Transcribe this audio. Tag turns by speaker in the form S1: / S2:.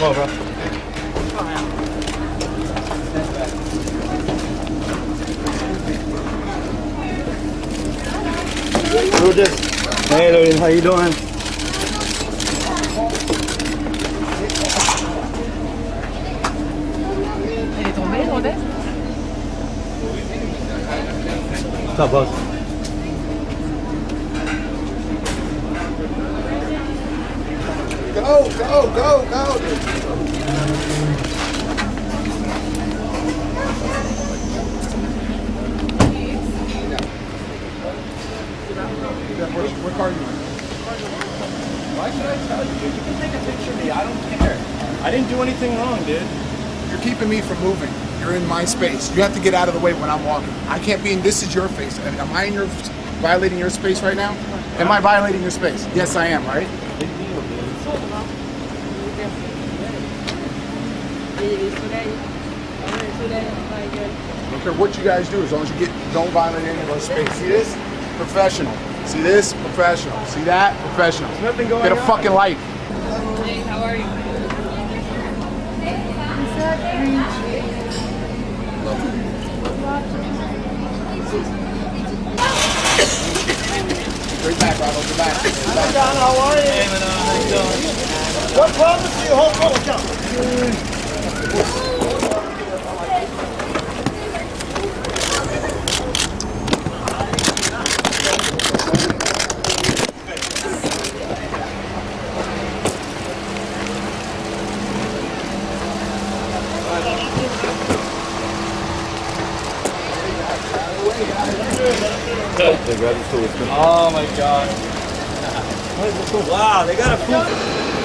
S1: on, bro. Lourdes. Hey, Lourdes, how you doing?
S2: Elle est tombée, Lourdes?
S1: What's up, boss?
S3: Go, go, go, go. What car are you in?
S1: Why should I tell you, dude? You can take a picture of me. I don't care. I didn't do anything wrong, dude.
S3: You're keeping me from moving. You're in my space. You have to get out of the way when I'm walking. I can't be in, this is your face. Am I in your, violating your space right now? Am I violating your space? Yes, I am, right?
S1: Big deal, dude.
S3: I don't care what you guys do, as long as you don't violate any of our space. See this? Professional. See this? Professional. See that? Professional.
S1: There's nothing going
S3: Get a
S1: on.
S3: fucking life.
S2: Hey, how are you?
S3: Straight back, Ronald. Go back.
S1: Hi, John. How are you? Hey, Madonna. How you doing? What problems do you hold for? Oh my god. Wow, they got a food.